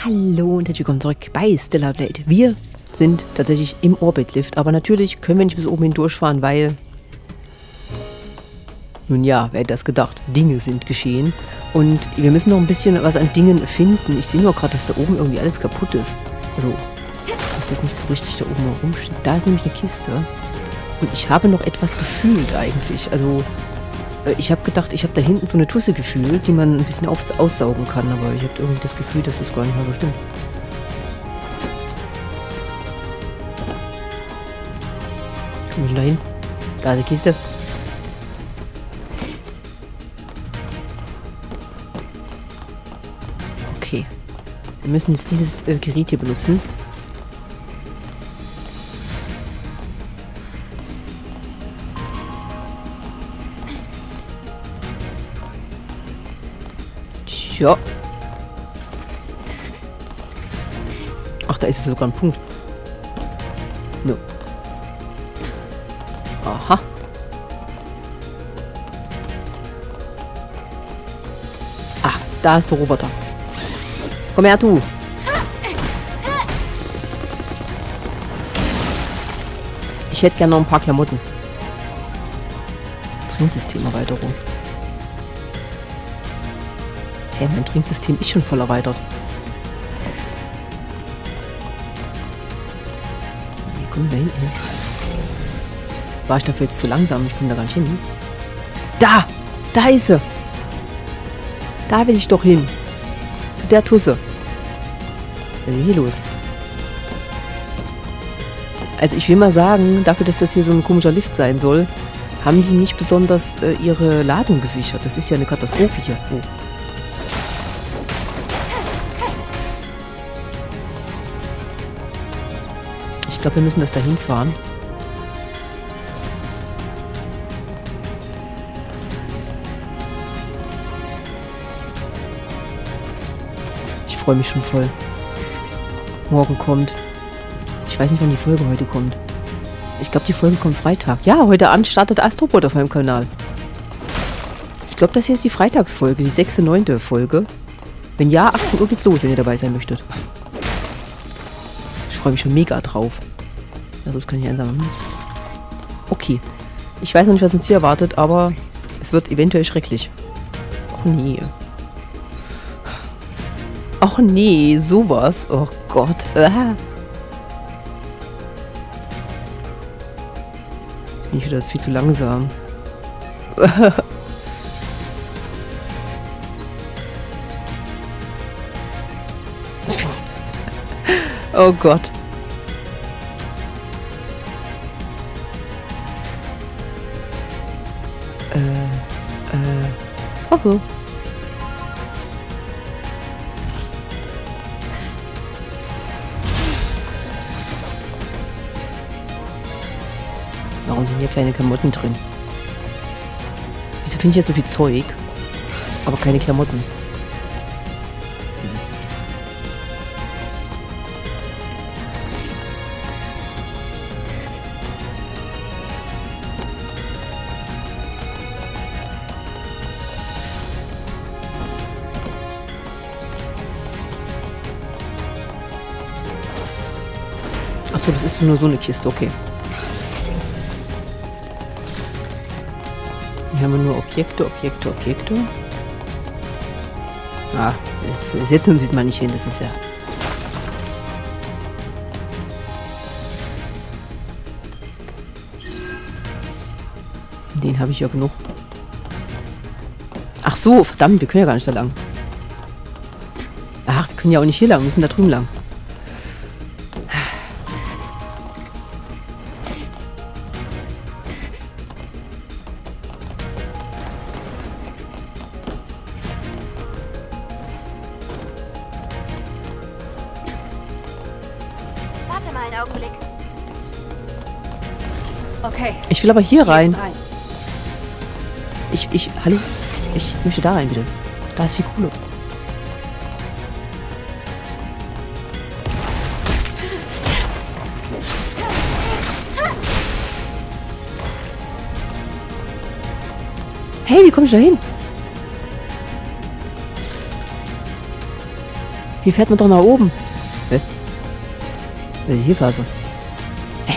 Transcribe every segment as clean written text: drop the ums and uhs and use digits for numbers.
Hallo und herzlich willkommen zurück bei Stellar Blade. Wir sind tatsächlich im Orbit-Lift, aber natürlich können wir nicht bis oben hin durchfahren, weil... Nun ja, wer hätte das gedacht? Dinge sind geschehen. Und wir müssen noch ein bisschen was an Dingen finden. Ich sehe nur gerade, dass da oben irgendwie alles kaputt ist. Also, dass das nicht so richtig da oben herumsteht. Da ist nämlich eine Kiste. Und ich habe noch etwas gefühlt eigentlich. Also... Ich habe gedacht, ich habe da hinten so eine Tusse gefühlt, die man ein bisschen aussaugen kann, aber ich habe irgendwie das Gefühl, dass das gar nicht mal so stimmt. Komm schon dahin. Da ist die Kiste. Okay. Wir müssen jetzt dieses Gerät hier benutzen. Ja. Ach, da ist es sogar ein Punkt. No. Aha. Ah, da ist der Roboter. Komm her, du. Ich hätte gerne noch ein paar Klamotten. Trinksystemerweiterung. Hey, mein Trinksystem ist schon voll erweitert. Wie kommen wir da hinten hin? War ich dafür jetzt zu langsam? Ich komme da gar nicht hin. Da! Da ist sie! Da will ich doch hin. Zu der Tusse. Was ist denn hier los? Also ich will mal sagen, dafür, dass das hier so ein komischer Lift sein soll, haben die nicht besonders ihre Ladung gesichert. Das ist ja eine Katastrophe hier. Oh. Ich glaube, wir müssen das dahin fahren. Ich freue mich schon voll. Morgen kommt. Ich weiß nicht, wann die Folge heute kommt. Ich glaube, die Folge kommt Freitag. Ja, heute Abend startet Astrobot auf meinem Kanal. Ich glaube, das hier ist die Freitagsfolge, die 6., 9. Folge. Wenn ja, 18 Uhr geht's los, wenn ihr dabei sein möchtet. Ich freue mich schon mega drauf. Also das kann ich einsam machen. Okay. Ich weiß noch nicht, was uns hier erwartet, aber es wird eventuell schrecklich. Oh nee. Och nee, sowas. Oh Gott. Jetzt bin ich wieder viel zu langsam. Oh Gott. Oh. Warum sind hier kleine Klamotten drin? Wieso finde ich jetzt so viel Zeug, aber keine Klamotten? Achso, das ist nur so eine Kiste, okay. Hier haben wir nur Objekte. Ah, das setzen uns jetzt mal nicht hin, das ist ja... Den habe ich ja genug. Ach so, verdammt, wir können ja gar nicht da lang. Ach, wir können ja auch nicht hier lang, wir müssen da drüben lang. Einen Augenblick. Okay. Ich will aber hier rein. Hallo? Ich möchte da rein, bitte. Da ist viel Kohle. Hey, wie komme ich da hin? Hier fährt man doch nach oben. Hä? Was ist hier Phase? Hä?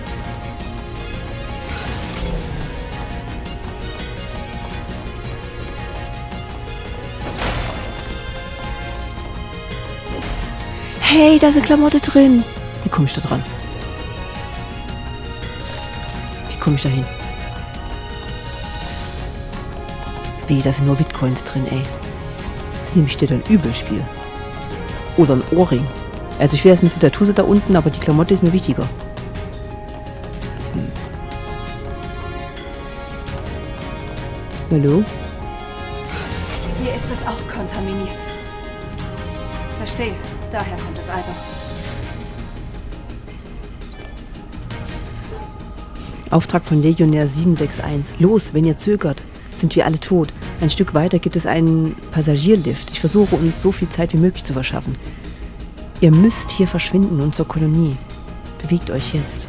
Hey, da ist eine Klamotte drin. Wie komme ich da dran? Wie komme ich da hin? Weh, da sind nur Bitcoins drin, ey. Das nehme ich dir dann Übelspiel. Oder ein Ohrring. Also ich will erst mit der Tuse da unten, aber die Klamotte ist mir wichtiger. Hallo? Hier ist es auch kontaminiert. Verstehe. Daher kommt es also. Auftrag von Legionär 761. Los, wenn ihr zögert, sind wir alle tot. Ein Stück weiter gibt es einen Passagierlift. Ich versuche uns so viel Zeit wie möglich zu verschaffen. Ihr müsst hier verschwinden und zur Kolonie. Bewegt euch jetzt.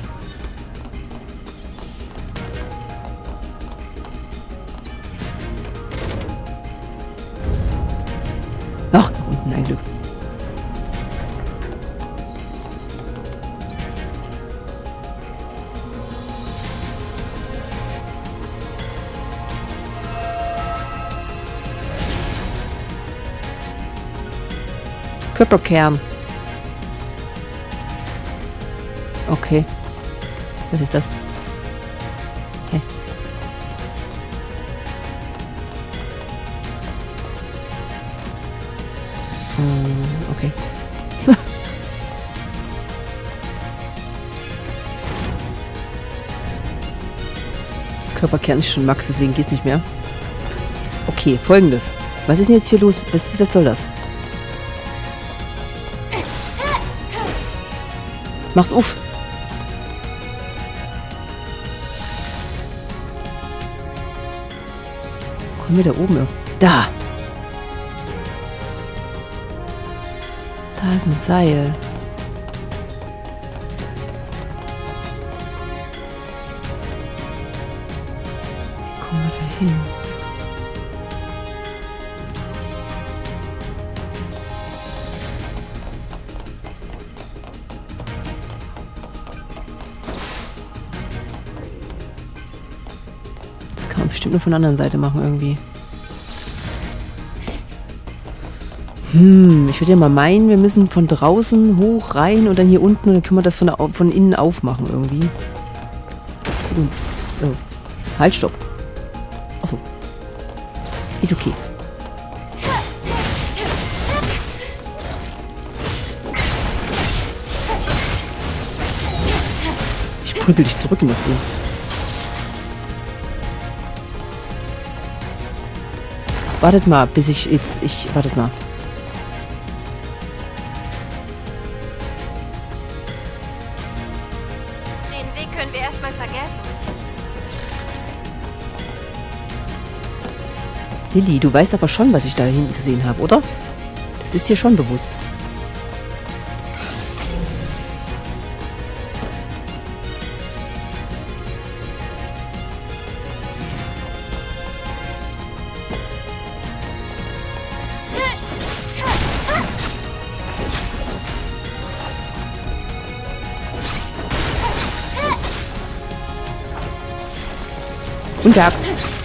Ach, nach unten, ein Glück. Körperkern. Okay. Was ist das? Hä? Okay. Körperkern ist schon Max, deswegen geht's nicht mehr. Okay, Folgendes. Was ist denn jetzt hier los? Was soll das? Mach's auf. Kommen wir da oben? Da. Da ist ein Seil. Wie kommen wir da hin? Das kann man bestimmt nur von der anderen Seite machen irgendwie. Ich würde ja mal meinen, wir müssen von draußen hoch rein und dann hier unten und dann können wir das von innen aufmachen irgendwie. Oh. Halt, stopp. Achso. Ist okay. Ich prügel dich zurück in das Ding. Wartet mal, bis wartet mal. Lilly, du weißt aber schon, was ich da hinten gesehen habe, oder? Das ist dir schon bewusst. Und ab.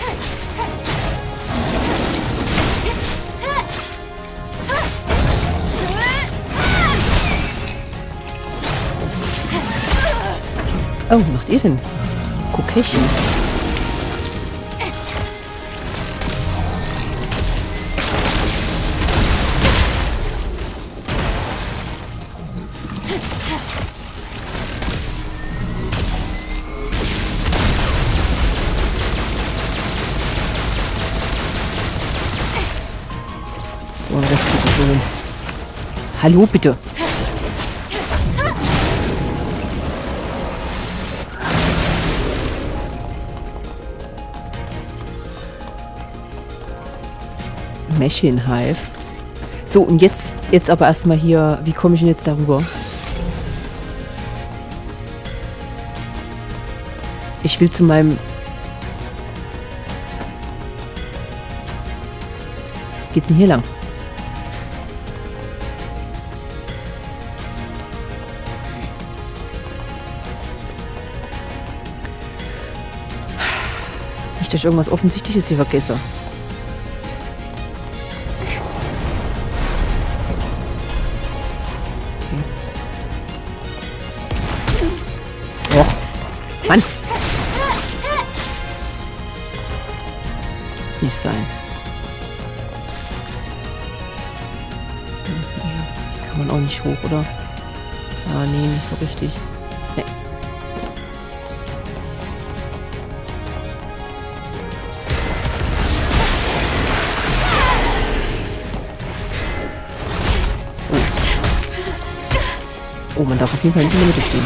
Oh, was macht ihr denn? Kokechen. So, das kriegt man so hin. Hallo, bitte. Machine Hive. So, und jetzt aber erstmal hier, wie komme ich denn jetzt darüber? Ich will zu meinem... Geht's denn hier lang? Nicht, dass ich irgendwas Offensichtliches hier vergesse. Okay. Och, Mann! Muss nicht sein. Hier kann man auch nicht hoch, oder? Ah, nee, nicht so richtig. Nee. Oh, man darf auf jeden Fall nicht in der Mitte stehen.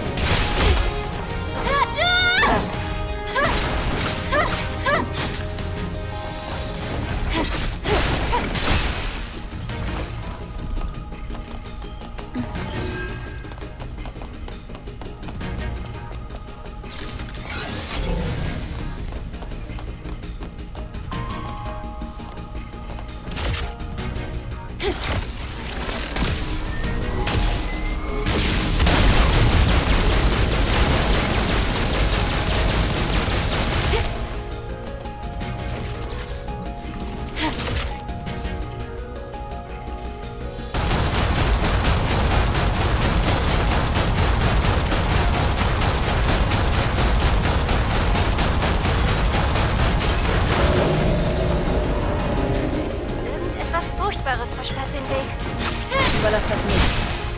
Versperrt den Weg. Überlass das nicht.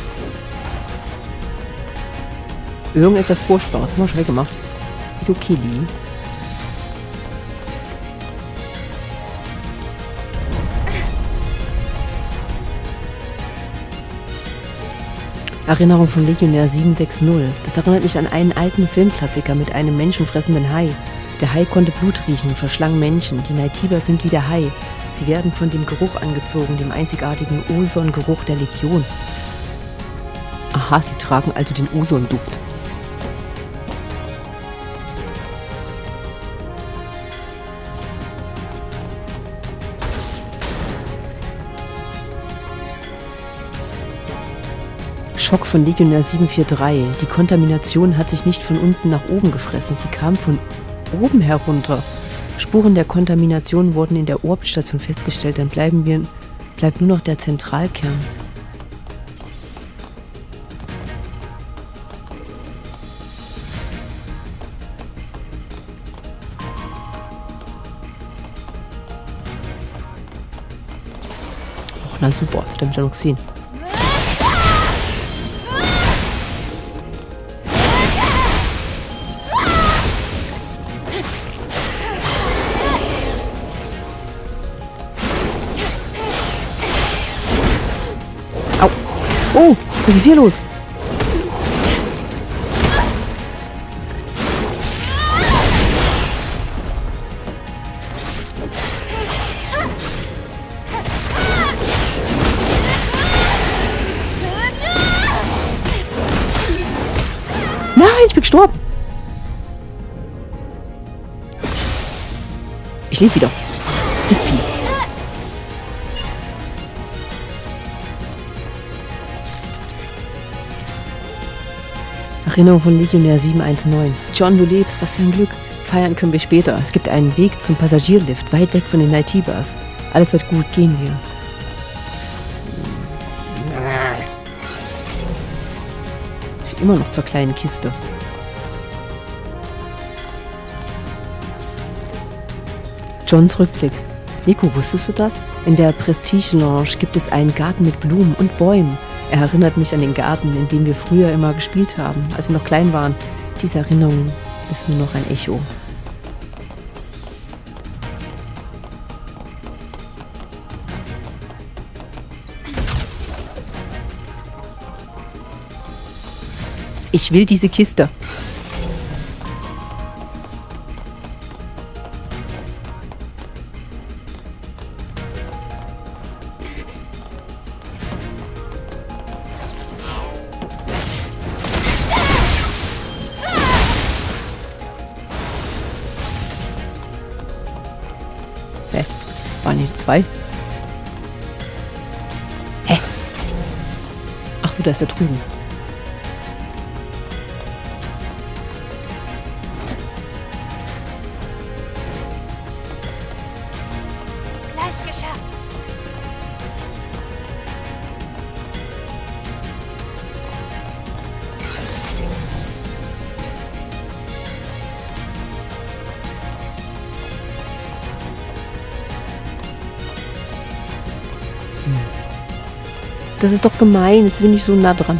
Irgendetwas Furchtbares. Haben wir schon weggemacht. Ist okay, Lee. Erinnerung von Legionär 760. Das erinnert mich an einen alten Filmklassiker mit einem menschenfressenden Hai. Der Hai konnte Blut riechen und verschlang Menschen. Die Naytibas sind wie der Hai. Sie werden von dem Geruch angezogen, dem einzigartigen Ozon-Geruch der Legion. Aha, sie tragen also den Ozon-Duft. Schock von Legionär 743. Die Kontamination hat sich nicht von unten nach oben gefressen, sie kam von oben herunter. Spuren der Kontamination wurden in der Orbitstation festgestellt, dann bleibt nur noch der Zentralkern. Och, na super, das hat mich ja noch gesehen. Oh, was ist hier los? Nein, ich bin gestorben. Ich lebe wieder. Ist viel. Erinnerung von Legionär 719. John, du lebst, was für ein Glück. Feiern können wir später. Es gibt einen Weg zum Passagierlift, weit weg von den Naytibas. Alles wird gut, gehen wir. Ich will immer noch zur kleinen Kiste. Johns Rückblick. Nico, wusstest du das? In der Prestige Lounge gibt es einen Garten mit Blumen und Bäumen. Er erinnert mich an den Garten, in dem wir früher immer gespielt haben, als wir noch klein waren. Diese Erinnerung ist nur noch ein Echo. Ich will diese Kiste. Waren hier zwei? Hä? Ach so, da ist der drüben. Das ist doch gemein. Jetzt bin ich so nah dran.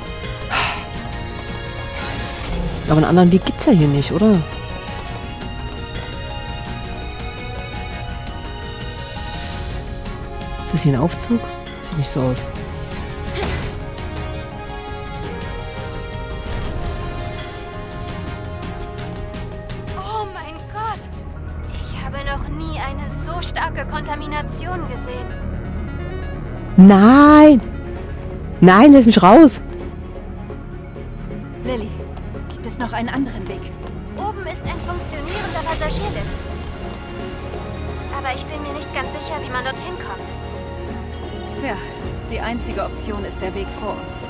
Aber einen anderen Weg gibt's ja hier nicht, oder? Ist das hier ein Aufzug? Sieht nicht so aus. Oh mein Gott! Ich habe noch nie eine so starke Kontamination gesehen. Nein! Nein, lass mich raus! Lilly, gibt es noch einen anderen Weg? Oben ist ein funktionierender Passagierlift. Aber ich bin mir nicht ganz sicher, wie man dorthin kommt. Tja, die einzige Option ist der Weg vor uns.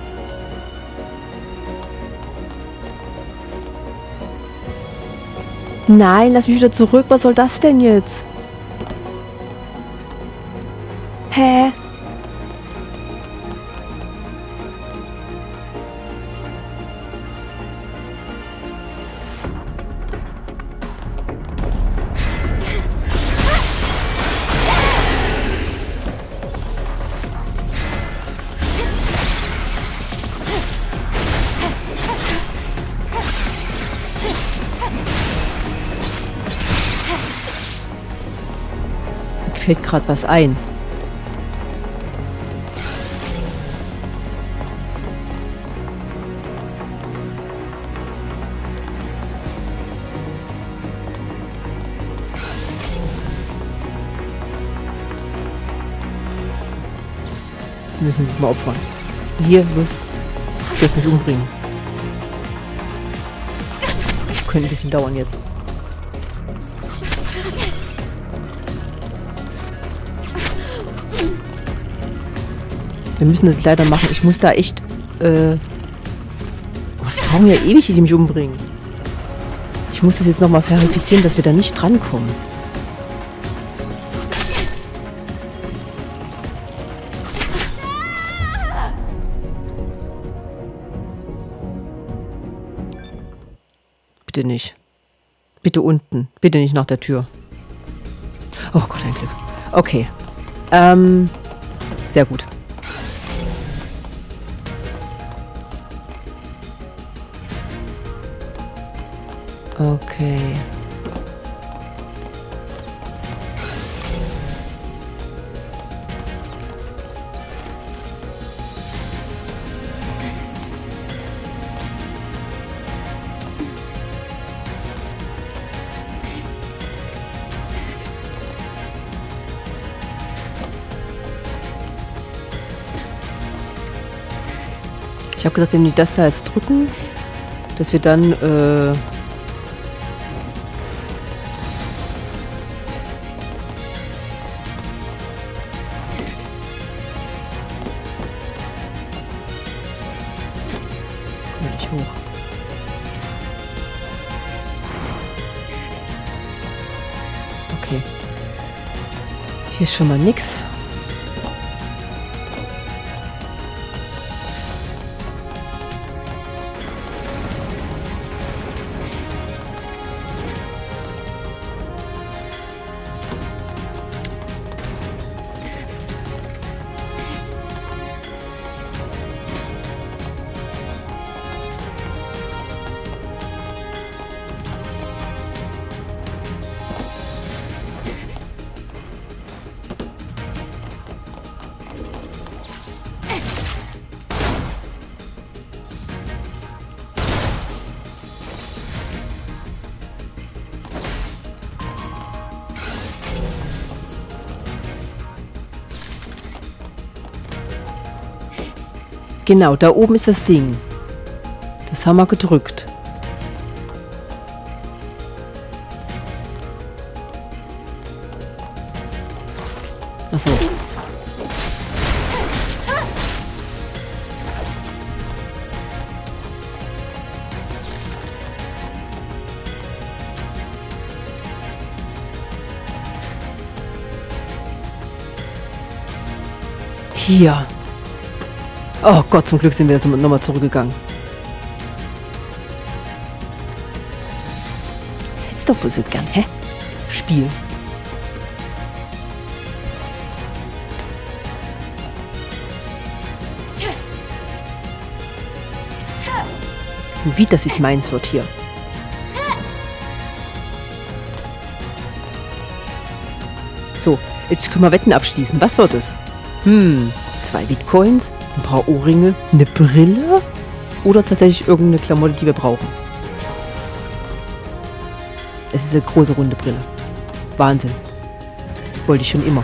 Nein, lass mich wieder zurück. Was soll das denn jetzt? Hä? Mir fällt gerade was ein. Wir müssen uns mal opfern. Hier, los. Ich will mich umbringen. Das könnte ein bisschen dauern jetzt. Wir müssen das leider machen. Ich muss da echt... Oh, das brauchen ja ewig, die mich umbringen. Ich muss das jetzt nochmal verifizieren, dass wir da nicht drankommen. Bitte nicht. Bitte unten. Bitte nicht nach der Tür. Oh Gott, ein Glück. Okay. Sehr gut. Okay. Ich habe gesagt, wenn wir das da jetzt drücken, dass wir dann, nicht hoch. Okay. Hier ist schon mal nix. Genau, da oben ist das Ding. Das haben wir gedrückt. Achso. Hier. Oh Gott, zum Glück sind wir jetzt nochmal zurückgegangen. Das hättest du doch wohl so gern, hä? Spiel. wie das jetzt meins wird hier. So, jetzt können wir Wetten abschließen. Was wird es? 2 Bitcoins, ein paar Ohrringe, eine Brille oder tatsächlich irgendeine Klamotte, die wir brauchen. Es ist eine große runde Brille. Wahnsinn. Wollte ich schon immer.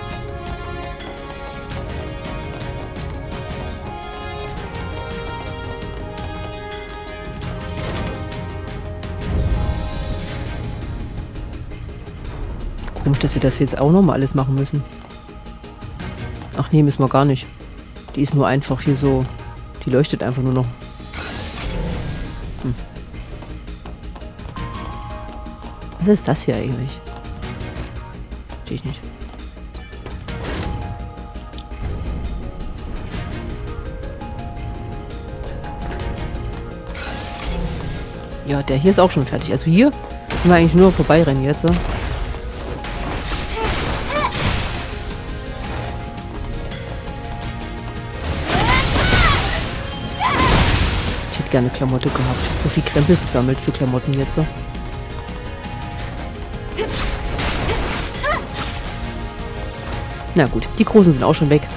Komisch, dass wir das jetzt auch nochmal alles machen müssen. Ach nee, müssen wir gar nicht. Die ist nur einfach hier so... Die leuchtet einfach nur noch. Was ist das hier eigentlich? Verstehe ich nicht. Ja, der hier ist auch schon fertig. Also hier können wir eigentlich nur vorbeirennen jetzt. So. Ich hätte gerne Klamotte gehabt. Ich habe so viel Krempel gesammelt für Klamotten jetzt. So. Na gut, die Großen sind auch schon weg.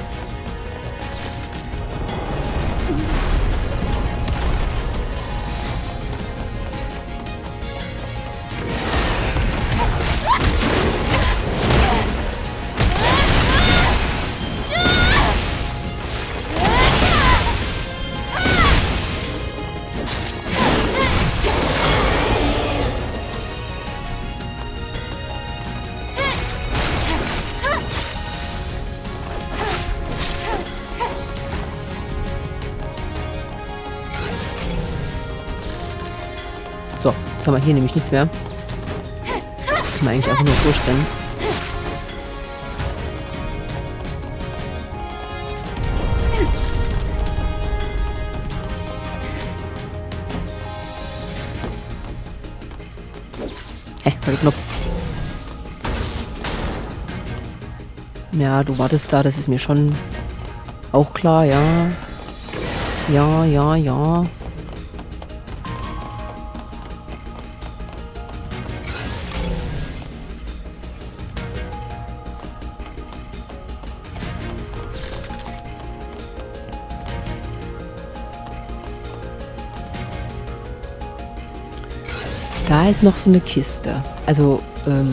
So, jetzt haben wir hier nämlich nichts mehr. Können wir eigentlich einfach nur durchrennen. Falscher Knopf. Ja, du wartest da, das ist mir schon auch klar, ja. Ja. Da ist noch so eine Kiste. Also,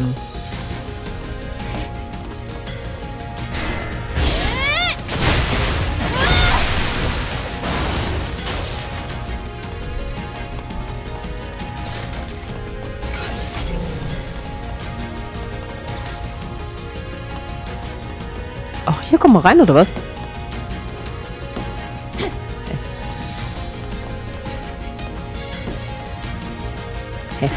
ach, hier kommen wir rein, oder was? Hä?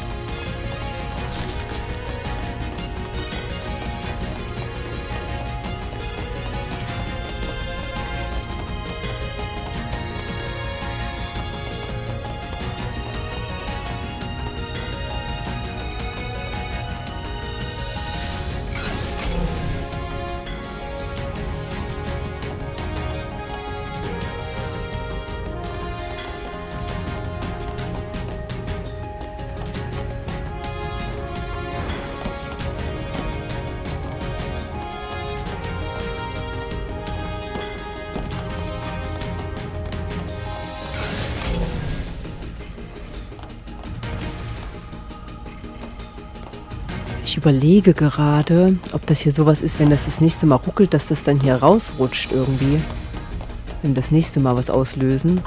Ich überlege gerade, ob das hier sowas ist, wenn das nächste Mal ruckelt, dass das dann hier rausrutscht irgendwie. Wenn das nächste Mal was auslösen.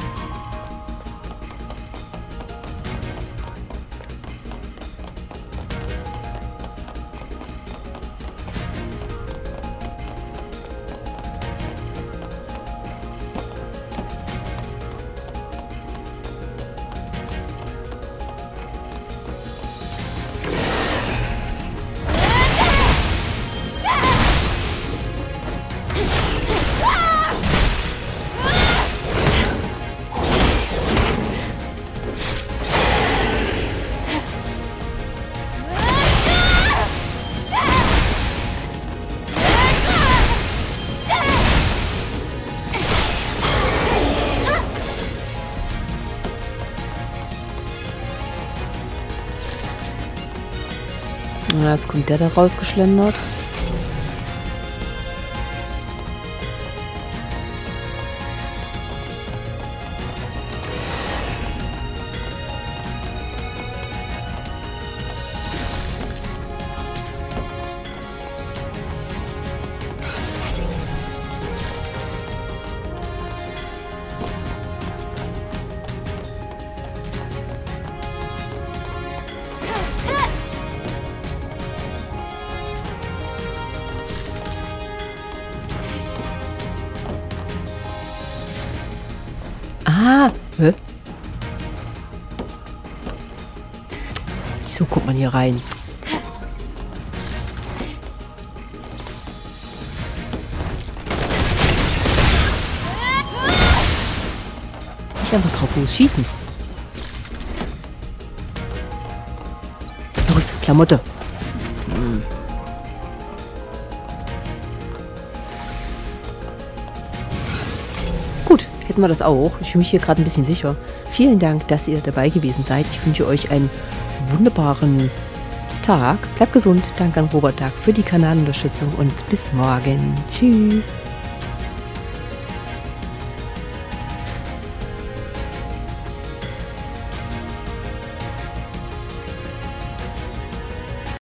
Na, jetzt kommt der da rausgeschlendert. Ah, hä? Wieso kommt man hier rein? Nicht einfach drauf losschießen. Los, Klamotte. Gut, hätten wir das auch. Ich fühle mich hier gerade ein bisschen sicher. Vielen Dank, dass ihr dabei gewesen seid. Ich wünsche euch einen wunderbaren Tag. Bleibt gesund. Danke an Robert Tag für die Kanalunterstützung und bis morgen. Tschüss.